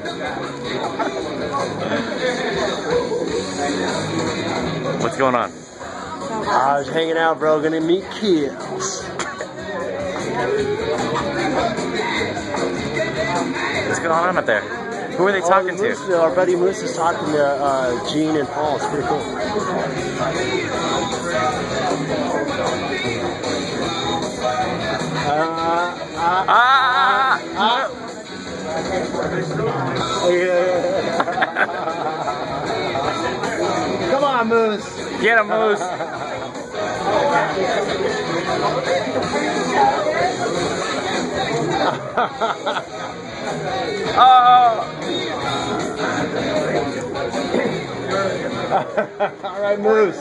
What's going on? I was hanging out, bro. Gonna meet kids. What's going on up there? Who are they talking to? Our buddy Moose is talking to Gene and Paul. It's pretty cool. Come on, Moose. Get him, Moose. Oh. All right, Moose.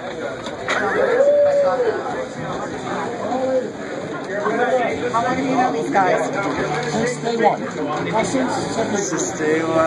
How long do you know these guys? Since day one. Since day one.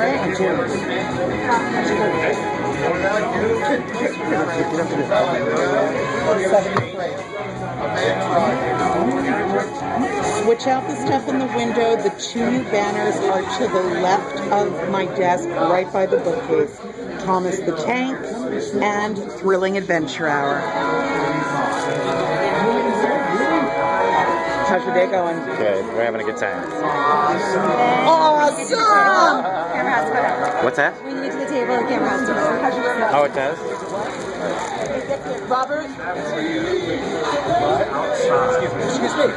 Switch out the stuff in the window. The two new banners are to the left of my desk, right by the bookcase. Thomas the Tank and Thrilling Adventure Hour. How's your day going? Good. We're having a good time. Awesome! Camera has to go down. What's that? When you get to the table, the camera has to go down. How's your day? Oh, it does? Robert? Excuse me.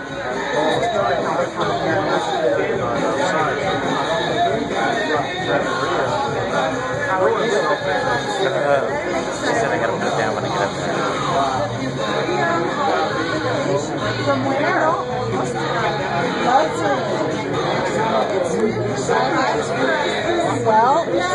She said I gotta put it down when I get up there. From where? Well, Yeah.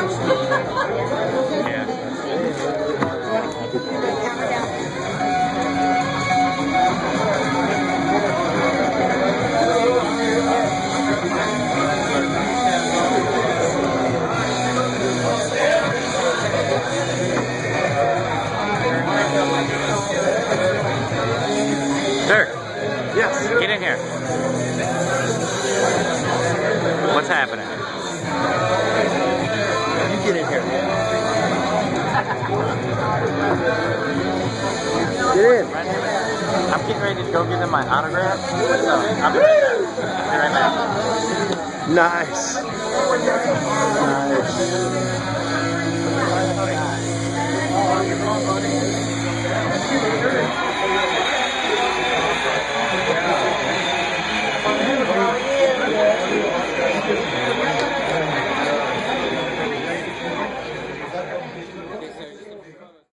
Dirk. Yes. Get in here. What's happening? You get in here. Get in. I'm getting ready to go give them my autograph. So I'll be right back. Be right back. Nice. Nice.